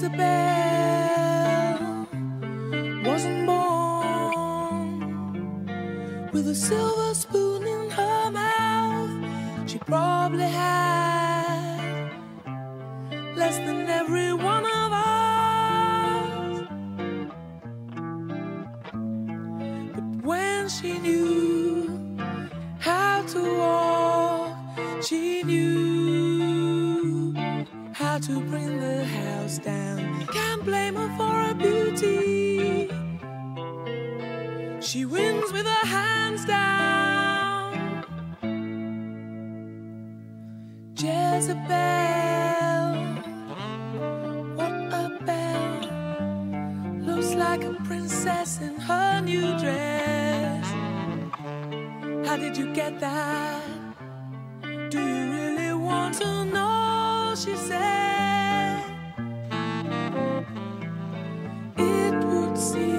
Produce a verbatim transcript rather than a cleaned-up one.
Jezebel wasn't born with a silver spoon in her mouth. She probably had less than every one of us. But when she knew how to walk, she knew how to bring the house down. Can't blame her for her beauty. She wins with her hands down. Jezebel, what a belle. Looks like a princess in her new dress. How did you get that? Do you really want to know? She said. It would seem